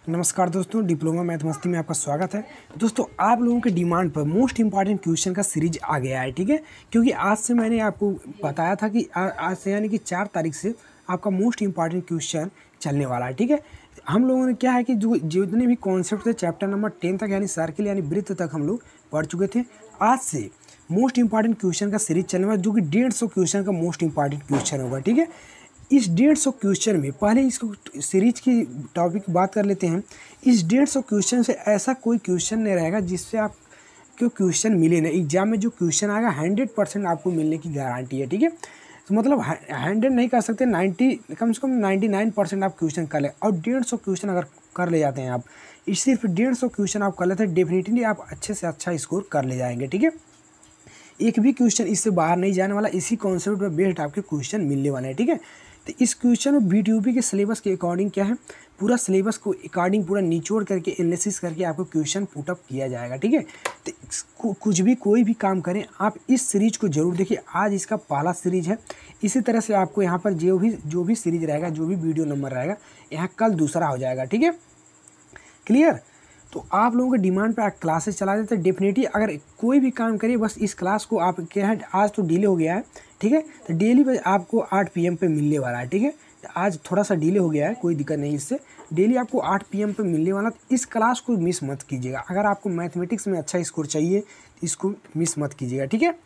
नमस्कार दोस्तों, diploma math मस्ती में आपका स्वागत है। दोस्तों, आप लोगों के डिमांड पर मोस्ट इंपॉर्टेंट क्वेश्चन का सीरीज आ गया है, ठीक है। क्योंकि आज से मैंने आपको बताया था कि आज से यानी कि 4 तारीख से आपका मोस्ट इंपॉर्टेंट क्वेश्चन चलने वाला है, ठीक है। हम लोगों ने क्या है कि जो जितने भी कॉन्सेप्ट थे चैप्टर नंबर 10 तक यानी सर्किल यानी वृत्त तक हम लोग पढ़ चुके थे। आज से मोस्ट इंपॉर्टेंट क्वेश्चन का सीरीज चलने वाला, जो कि 150 क्वेश्चन का मोस्ट इंपॉर्टेंट क्वेश्चन होगा, ठीक है। इस 150 क्वेश्चन में पहले इसको सीरीज की टॉपिक बात कर लेते हैं। इस 150 क्वेश्चन से ऐसा कोई क्वेश्चन नहीं रहेगा जिससे आप क्यों क्वेश्चन मिले नहीं। एग्जाम में जो क्वेश्चन आएगा 100% आपको मिलने की गारंटी है, ठीक है। तो मतलब 100 नहीं कर सकते, 90 कम से कम 99% आप क्वेश्चन कर ले। और 150 क्वेश्चन अगर कर ले जाते हैं आप, इस सिर्फ 150 क्वेश्चन आप कर लेते हैं, डेफिनेटली आप अच्छे से अच्छा स्कोर कर ले जाएंगे, ठीक है। एक भी क्वेश्चन इससे बाहर नहीं जाने वाला, इसी कॉन्सेप्ट पर बेस्ड आपके क्वेश्चन मिलने वाले हैं, ठीक है। तो इस क्वेश्चन में बीटीयूपी के सिलेबस के अकॉर्डिंग क्या है, पूरा सिलेबस को अकॉर्डिंग पूरा निचोड़ करके एनालिसिस करके आपको क्वेश्चन पुटअप किया जाएगा, ठीक है। तो कुछ भी कोई भी काम करें आप इस सीरीज को जरूर देखिए। आज इसका पहला सीरीज है। इसी तरह से आपको यहाँ पर जो भी सीरीज रहेगा, जो भी वीडियो नंबर रहेगा, यहाँ कल दूसरा हो जाएगा, ठीक है। क्लियर। तो आप लोगों के डिमांड पे क्लासेस चला देते हैं। डेफिनेटली अगर कोई भी काम करिए, बस इस क्लास को आप क्या है, आज तो डिले हो गया है, ठीक है। तो डेली आपको 8 PM पे मिलने वाला है, ठीक है। आज थोड़ा सा डिले हो गया है, कोई दिक्कत नहीं इससे। डेली आपको 8 PM पे मिलने वाला। तो इस क्लास को मिस मत कीजिएगा। अगर आपको मैथमेटिक्स में अच्छा स्कोर चाहिए तो इसको मिस मत कीजिएगा, ठीक है।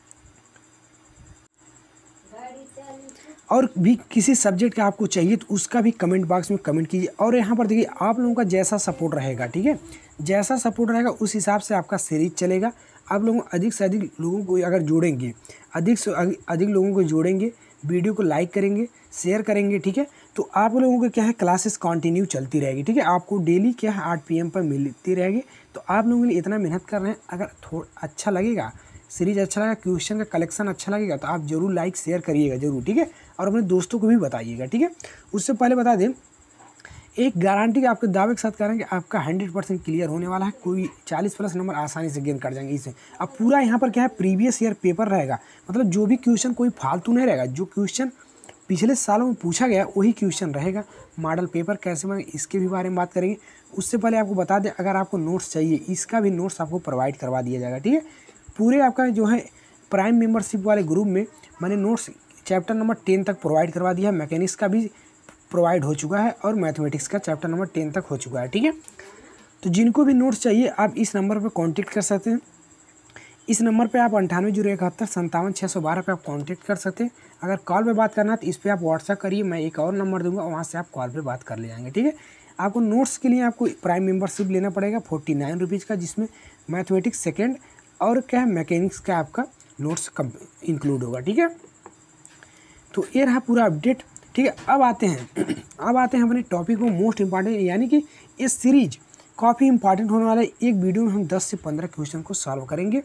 और भी किसी सब्जेक्ट का आपको चाहिए तो उसका भी कमेंट बॉक्स में कमेंट कीजिए। और यहाँ पर देखिए, आप लोगों का जैसा सपोर्ट रहेगा, ठीक है, जैसा सपोर्ट रहेगा उस हिसाब से आपका सीरीज चलेगा। आप लोगों अधिक से अधिक लोगों को अगर जोड़ेंगे, अधिक से अधिक लोगों को जोड़ेंगे, वीडियो को लाइक करेंगे, शेयर करेंगे, ठीक है, तो आप लोगों को क्या है, क्लासेस कंटिन्यू चलती रहेगी, ठीक है। आपको डेली क्या है 8 PM पर मिलती रहेगी। तो आप लोगों के लिए इतना मेहनत कर रहे हैं, अगर थोड़ा अच्छा लगेगा, सीरीज अच्छा लगा, क्वेश्चन का कलेक्शन अच्छा लगेगा, तो आप जरूर लाइक शेयर करिएगा जरूर, ठीक है। और अपने दोस्तों को भी बताइएगा, ठीक है। उससे पहले बता दें, एक गारंटी आपके दावे के साथ कह रहे हैं कि आपका 100% क्लियर होने वाला है। कोई 40+ नंबर आसानी से गेन कर जाएंगे इससे। अब पूरा यहाँ पर क्या है, प्रीवियस ईयर पेपर रहेगा, मतलब जो भी क्वेश्चन कोई फालतू नहीं रहेगा। जो क्वेश्चन पिछले सालों में पूछा गया वही क्वेश्चन रहेगा। मॉडल पेपर कैसे बने इसके भी बारे में बात करेंगे। उससे पहले आपको बता दें, अगर आपको नोट्स चाहिए, इसका भी नोट्स आपको प्रोवाइड करवा दिया जाएगा, ठीक है। पूरे आपका जो है प्राइम मेंबरशिप वाले ग्रुप में मैंने नोट्स चैप्टर नंबर 10 तक प्रोवाइड करवा दिया है। मैकेनिक्स का भी प्रोवाइड हो चुका है और मैथमेटिक्स का चैप्टर नंबर 10 तक हो चुका है, ठीक है। तो जिनको भी नोट्स चाहिए आप इस नंबर पर कांटेक्ट कर सकते हैं। इस नंबर पे आप 980171 पे आप कांटेक्ट कर सकते हैं। अगर कॉल पे बात करना है तो इस पर आप व्हाट्सएप करिए, मैं एक और नंबर दूंगा, वहाँ से आप कॉल पे बात कर ले जाएंगे, ठीक है। आपको नोट्स के लिए आपको प्राइम मेंबरशिप लेना पड़ेगा 49 रुपीज़ का, जिसमें मैथमेटिक्स सेकेंड और क्या है मैकेनिक्स का आपका नोट्स इंक्लूड होगा, ठीक है। तो ये रहा पूरा अपडेट, ठीक है। अब आते हैं अपने टॉपिक को मोस्ट इंपॉर्टेंट, यानी कि इस सीरीज काफ़ी इंपॉर्टेंट होने वाला है। एक वीडियो में हम 10 से 15 क्वेश्चन को सॉल्व करेंगे,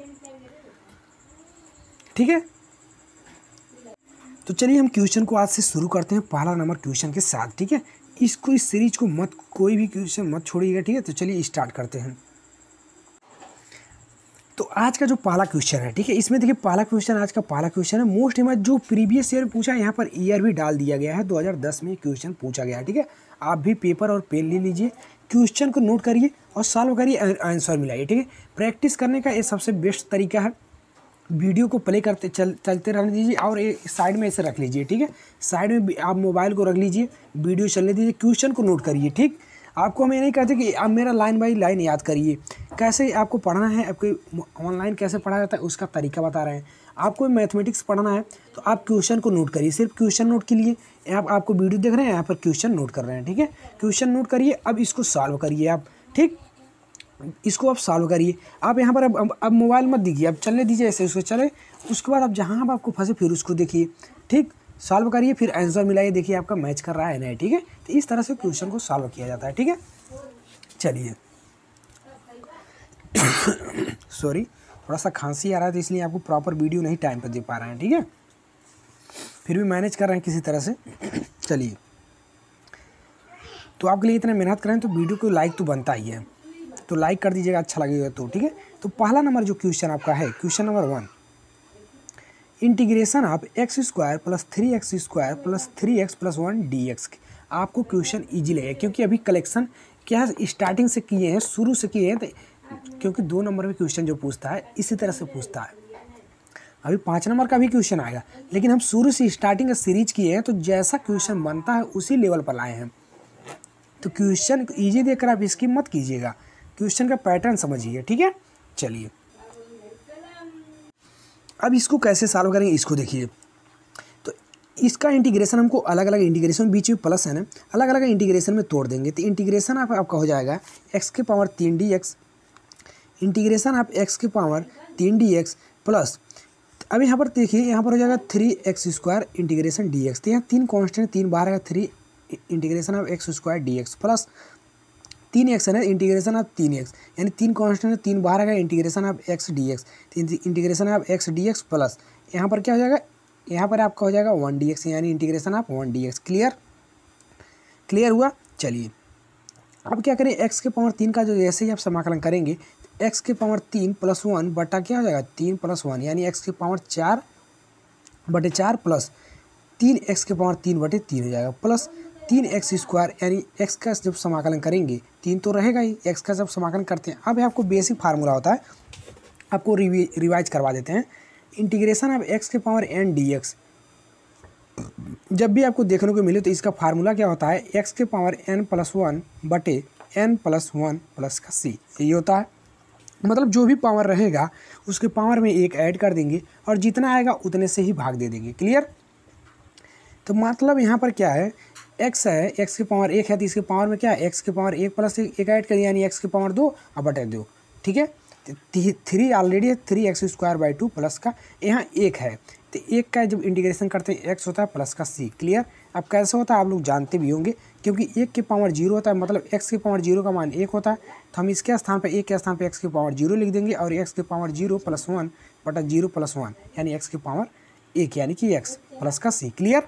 ठीक है। तो चलिए हम क्वेश्चन को आज से शुरू करते हैं पहला नंबर क्वेश्चन के साथ, ठीक है। इस सीरीज को कोई भी क्वेश्चन मत छोड़िएगा, ठीक है। तो चलिए स्टार्ट करते हैं। तो आज का जो पहला क्वेश्चन है, ठीक है, इसमें देखिए आज का पहला क्वेश्चन है मोस्ट इम्पॉर्टेंट, जो प्रीवियस ईयर पूछा है, यहाँ पर ईयर भी डाल दिया गया है, 2010 में क्वेश्चन पूछा गया है, ठीक है। आप भी पेपर और पेन ले लीजिए, क्वेश्चन को नोट करिए और सॉल्व करिए, आंसर मिलाइए, ठीक है। प्रैक्टिस करने का ये सबसे बेस्ट तरीका है। वीडियो को प्ले करते चलते रहने दीजिए और एक साइड में ऐसे रख लीजिए, ठीक है। साइड में आप मोबाइल को रख लीजिए, वीडियो चलने दीजिए, क्वेश्चन को नोट करिए, ठीक। आपको हम ये नहीं कहते कि आप मेरा लाइन बाई लाइन याद करिए। कैसे आपको पढ़ना है, आपको ऑनलाइन कैसे पढ़ा जाता है उसका तरीका बता रहे हैं। आपको मैथमेटिक्स पढ़ना है तो आप क्वेश्चन को नोट करिए, सिर्फ क्वेश्चन नोट के लिए आपको वीडियो देख रहे हैं, यहाँ पर क्वेश्चन नोट कर रहे हैं, ठीक है। क्वेश्चन नोट करिए, अब इसको सॉल्व करिए आप, ठीक। इसको आप सॉल्व करिए। आप यहाँ पर अब मोबाइल मत दीजिए, अब चलने दीजिए, ऐसे उसको चले। उसके बाद आप जहाँ आपको फंसे फिर उसको देखिए, ठीक। सॉल्व करिए, फिर आंसर मिलाइए, देखिए आपका मैच कर रहा है नहीं, ठीक है। तो इस तरह से क्वेश्चन को सॉल्व किया जाता है, ठीक है। चलिए सॉरी, थोड़ा सा खांसी आ रहा है तो इसलिए आपको प्रॉपर वीडियो नहीं टाइम पर दे पा रहे हैं, ठीक है। फिर भी मैनेज कर रहे हैं किसी तरह से। चलिए, तो आपके लिए इतना मेहनत करें तो वीडियो को लाइक तो बनता ही है, तो लाइक कर दीजिएगा, अच्छा लगेगा तो, ठीक है। तो पहला नंबर जो क्वेश्चन आपका है, question number 1, integration of x² + 3x² + 3x + 1 dx। आपको क्वेश्चन ईजी लगेगा, क्योंकि अभी कलेक्शन क्या है स्टार्टिंग से किए हैं, शुरू से किए हैं, तो क्योंकि 2 नंबर में क्वेश्चन जो पूछता है इसी तरह से पूछता है। अभी 5 नंबर का भी क्वेश्चन आएगा, लेकिन हम शुरू से स्टार्टिंग का सीरीज किए हैं, तो जैसा क्वेश्चन बनता है उसी लेवल पर लाए हैं। तो क्वेश्चन ईजी देखकर आप इसकी मत कीजिएगा, क्वेश्चन का पैटर्न समझिए, ठीक है। चलिए अब इसको कैसे सॉल्व करेंगे इसको देखिए। तो इसका इंटीग्रेशन हमको अलग अलग इंटीग्रेशन, बीच में प्लस है ना, अलग अलग इंटीग्रेशन में तोड़ देंगे। तो इंटीग्रेशन आपका हो जाएगा x के पावर 3 dx, इंटीग्रेशन आप x के पावर 3 dx प्लस, अब यहाँ पर देखिए यहाँ पर हो जाएगा 3x² इंटीग्रेशन dx। तो यहाँ 3 कॉन्स्टेंट 3 बाहर आएगा, 3 integration of x² dx plus 3x है ना, इंटीग्रेशन ऑफ 3x, यानी 3 कॉन्स्टेंट 3 बाहर आएगा, integration of x dx, integration of x dx plus यहाँ पर क्या हो जाएगा, यहाँ पर आपका हो जाएगा 1 dx, यानी इंटीग्रेशन ऑफ 1 dx। क्लियर हुआ। चलिए अब क्या करें, x के पावर 3 का जो जैसे ही आप समाकलन करेंगे, x के पावर 3 प्लस 1 बटा क्या हो जाएगा 3 प्लस 1, यानी x के पावर 4/4 प्लस 3x के पावर 3/3 हो जाएगा, प्लस 3x², यानी x का जब समाकलन करेंगे 3 तो रहेगा ही, x का जब समाकलन करते हैं। अब आपको बेसिक फार्मूला होता है, आपको रिवाइज करवा देते हैं। इंटीग्रेशन ऑफ x के पावर n dx जब भी आपको देखने को मिले तो इसका फार्मूला क्या होता है, x के पावर n+1 बटे n+1 प्लस का c, यही होता है। मतलब जो भी पावर रहेगा उसके पावर में 1 ऐड कर देंगे और जितना आएगा उतने से ही भाग दे देंगे। क्लियर। तो मतलब यहाँ पर क्या है, x है, x के पावर 1 है, तो इसके पावर में क्या है, x के पावर 1 प्लस 1 ऐड कर दिया, यानी x के पावर 2 और बटे 2, ठीक है। 3 ऑलरेडी है, 3x² प्लस का यहाँ 1 है, तो 1 का जब इंटीग्रेशन करते हैं x होता है प्लस का c। क्लियर। अब कैसे होता है आप लोग जानते भी होंगे, क्योंकि 1 के पावर 0 होता है, मतलब x के पावर 0 का मान 1 होता है, तो हम इसके स्थान पर 1 के स्थान पर x के पावर 0 लिख देंगे, और x के पावर 0 + 1 बटा 0 + 1, यानी x के पावर 1, यानी कि x प्लस का c। क्लियर।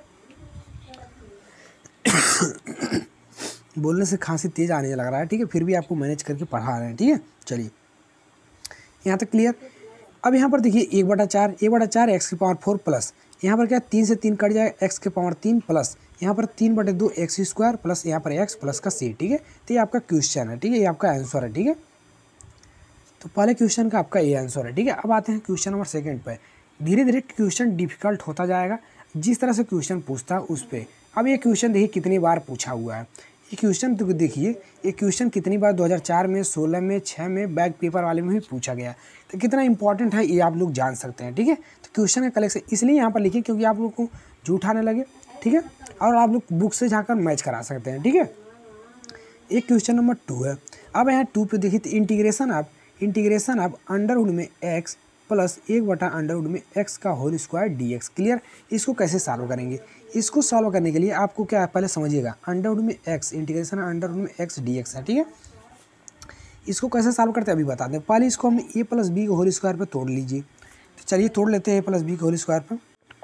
बोलने से खांसी तेज आने लग रहा है, ठीक है, फिर भी आपको मैनेज करके पढ़ा रहे हैं, ठीक है। चलिए यहाँ तक क्लियर। अब यहाँ पर देखिए 1/4 x के पावर 4 प्लस, यहाँ पर क्या 3 से 3 कट जाएगा, x के पावर 3 प्लस यहाँ पर 3/2 x² प्लस यहाँ पर x प्लस का c, ठीक है। तो ये आपका क्वेश्चन है, ठीक है, ये आपका आंसर है, ठीक है। तो पहले क्वेश्चन का आपका ये आंसर है, ठीक है। अब आते हैं क्वेश्चन नंबर 2 पे। धीरे धीरे क्वेश्चन डिफिकल्ट होता जाएगा, जिस तरह से क्वेश्चन पूछता है उस पर। अब ये क्वेश्चन देखिए कितनी बार पूछा हुआ है, ये क्वेश्चन तो देखिए, ये क्वेश्चन कितनी बार 2004 में, 16 में, 6 में, बैक पेपर वाले में भी पूछा गया। तो कितना इंपॉर्टेंट है ये आप लोग जान सकते हैं, ठीक है। तो क्वेश्चन का कलेक्शन इसलिए यहाँ पर लिखिए क्योंकि आप लोग को झूठा न लगे, ठीक है, और आप लोग बुक से जाकर मैच करा सकते हैं, ठीक है। एक क्वेश्चन नंबर 2 है। अब यहाँ 2 पे देखिए, इंटीग्रेशन आप अंडरवुड में x प्लस 1/अंडरवुड में x का होल स्क्वायर dx। क्लियर। इसको कैसे सॉल्व करेंगे, इसको सॉल्व करने के लिए आपको क्या है, पहले समझिएगा, अंडरवुड में x, इंटीग्रेशन अंडरवुड में x dx है, ठीक है। इसको कैसे सॉल्व करते हैं अभी बता दें। पहले इसको हम a + b के होल स्क्वायर पर तोड़ लीजिए। तो चलिए तोड़ लेते हैं a + b के होल स्क्वायर पर।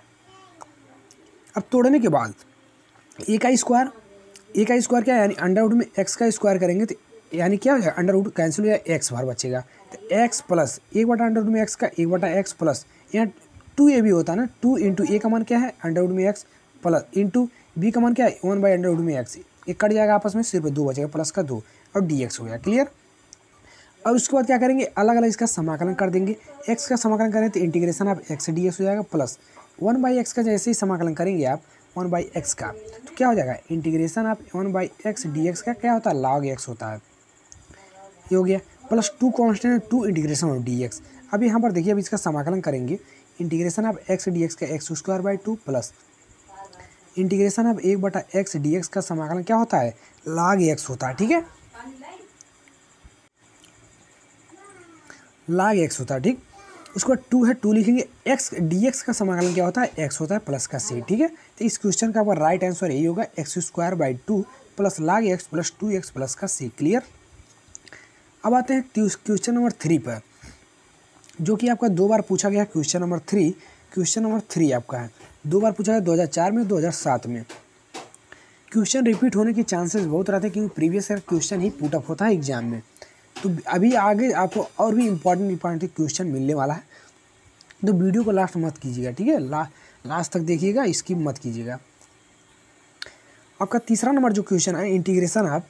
अब तोड़ने के बाद a का स्क्वायर क्या है, यानी अंडरवुड में x का स्क्वायर करेंगे तो यानी क्या हो जाएगा, अंडरवुड कैंसिल हो जाएगा, x बाहर बचेगा, तो x प्लस 1/अंडरवुड में x का 1/x प्लस यहाँ 2a भी होता है ना, 2 × a का मान क्या है अंडरवुड में x प्लस इंटू b का मान क्या है 1/अंडरवुड में x, एक कट जाएगा आपस में, सिर्फ 2 बचेगा, प्लस का 2 और dx हो गया। क्लियर। अब उसके बाद क्या करेंगे, अलग अलग इसका समाकलन कर देंगे। x का समाकलन करें तो इंटीग्रेशन ऑफ x dx हो जाएगा, प्लस 1/x का जैसे ही समाकलन करेंगे आप 1/x का, तो क्या हो जाएगा, इंटीग्रेशन ऑफ 1/x dx का क्या होता है, log x होता है, ये हो गया, plus 2 constant 2 integration of dx। अब यहाँ पर देखिए, अब इसका समाकलन करेंगे, इंटीग्रेशन ऑफ x dx का x² plus integration of 1/x dx का समाकलन क्या होता है, log x होता है, ठीक है, log x होता है, ठीक। उसके बाद 2 है, 2 लिखेंगे, x dx का समाकलन क्या होता है, x होता है प्लस का c, ठीक है। तो इस क्वेश्चन का आपका राइट आंसर यही होगा, x² plus log x plus 2x plus का c। क्लियर। अब आते हैं क्वेश्चन नंबर 3 पर, जो कि आपका 2 बार पूछा गया। क्वेश्चन नंबर 3 आपका है 2 बार पूछा गया, 2004 में, 2007 में। क्वेश्चन रिपीट होने के चांसेस बहुत रहते हैं, क्योंकि प्रीवियस ईयर क्वेश्चन ही पुट अप होता है एग्जाम में। तो अभी आगे आपको और भी इंपॉर्टेंट क्वेश्चन मिलने वाला है, तो वीडियो को लास्ट मत कीजिएगा, ठीक है, लास्ट तक देखिएगा, स्किप मत कीजिएगा। आपका तीसरा नंबर जो क्वेश्चन है इंटीग्रेशन आप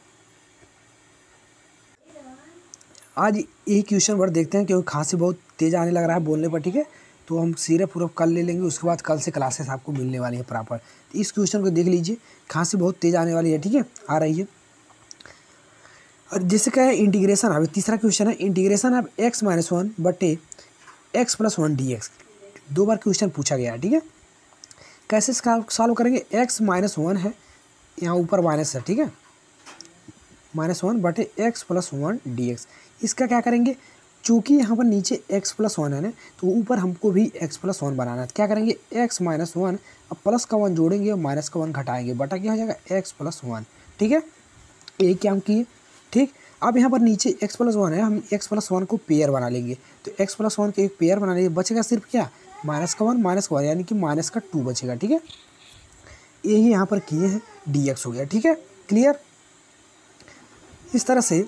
आज यही क्वेश्चन वर्ड देखते हैं, क्योंकि खांसी बहुत तेज़ आने लग रहा है बोलने पर, ठीक है। तो हम सिरप पूरप कल ले लेंगे, उसके बाद कल से क्लासेस आपको मिलने वाली है प्रॉपर। तो इस क्वेश्चन को देख लीजिए, खांसी बहुत तेज़ आने वाली है, ठीक है, आ रही है। और जैसे क्या है इंटीग्रेशन, अब तीसरा क्वेश्चन है इंटीग्रेशन ऑफ x-1 बटे x+1 dx। 2 बार क्वेश्चन पूछा गया है, ठीक है। कैसे सॉल्व करेंगे, x-1 है, यहाँ ऊपर माइनस है, ठीक है, -1 बटे x+1 dx। इसका क्या करेंगे, चूँकि यहाँ पर नीचे x+1 है ना, तो ऊपर हमको भी x+1 बनाना है। क्या करेंगे, x-1, अब प्लस का 1 जोड़ेंगे और माइनस का 1 घटाएंगे, बटा क्या हो जाएगा x+1, ठीक है। एक क्या हम किए, ठीक। अब यहाँ पर नीचे x+1 है, हम x+1 को पेयर बना लेंगे, तो x+1 को एक पेयर बना लेंगे, बचेगा सिर्फ क्या, -1 यानी कि -2 बचेगा, ठीक है। यही यहाँ पर किए हैं, dx हो गया, ठीक है, क्लियर। इस तरह से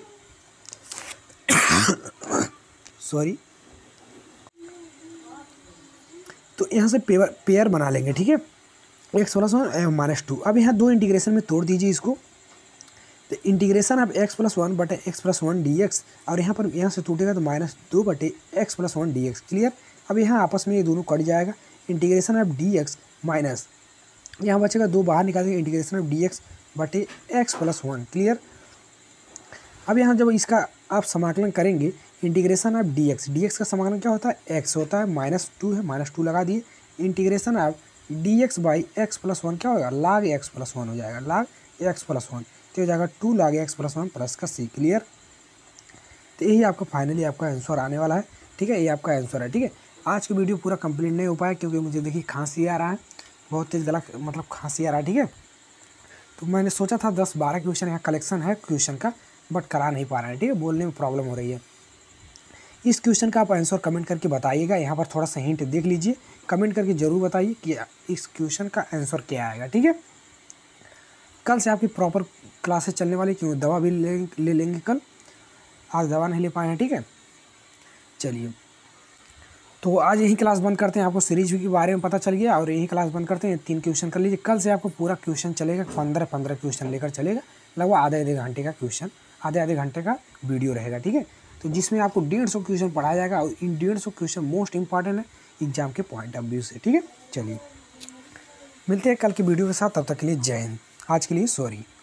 सॉरी, तो यहाँ से पेयर बना लेंगे, ठीक है, x+1 -2। अब यहाँ 2 इंटीग्रेशन में तोड़ दीजिए इसको, तो इंटीग्रेशन ऑफ x+1 बटे x+1 dx, और यहाँ पर यहाँ से टूटेगा तो -2 बटे x+1 dx, क्लियर। अब यहाँ आपस में ये दोनों कट जाएगा, इंटीग्रेशन ऑफ dx माइनस यहाँ बचेगा 2 बाहर निकाल देंगे, इंटीग्रेशन ऑफ dx बटे x+1, क्लियर। अब यहाँ जब इसका आप समाकलन करेंगे, इंटीग्रेशन ऑफ dx का समाकलन क्या होता है, x होता है, -2 है, -2 लगा दिए, integration of dx by x+1 क्या होगा, log x+1 हो जाएगा, log x+1, तो हो जाएगा 2 log x+1 प्लस का c, क्लियर। तो यही आपका फाइनली आपका आंसर आने वाला है, ठीक है, ये आपका आंसर है, ठीक है। आज की वीडियो पूरा कंप्लीट नहीं हो पाया क्योंकि मुझे देखिए खांसी आ रहा है, बहुत तेज़ गला मतलब खांसी आ रहा है, ठीक है। तो मैंने सोचा था 10-12 क्वेश्चन यहाँ कलेक्शन है क्वेश्चन का, बट करा नहीं पा रहा है, ठीक है, बोलने में प्रॉब्लम हो रही है। इस क्वेश्चन का आप आंसर कमेंट करके बताइएगा, यहाँ पर थोड़ा सा हिंट देख लीजिए, कमेंट करके ज़रूर बताइए कि इस क्वेश्चन का आंसर क्या आएगा, ठीक है। कल से आपकी प्रॉपर क्लासेस चलने वाली, क्योंकि दवा भी ले लेंगे कल, आज दवा नहीं ले पाए हैं, ठीक है। चलिए, तो आज यही क्लास बंद करते हैं, आपको सीरीज के बारे में पता चल गया, और यही क्लास बंद करते हैं, 3 क्वेश्चन कर लीजिए। कल से आपको पूरा क्वेश्चन चलेगा, 15 क्वेश्चन लेकर चलेगा, लगभग आधे घंटे का क्वेश्चन, आधे घंटे का वीडियो रहेगा, ठीक है। तो जिसमें आपको 150 क्वेश्चन पढ़ाया जाएगा, और इन 150 क्वेश्चन मोस्ट इंपॉर्टेंट है एग्जाम के पॉइंट ऑफ व्यू से, ठीक है। चलिए, मिलते हैं कल की वीडियो के साथ, तब तक के लिए जय हिंद, आज के लिए सॉरी।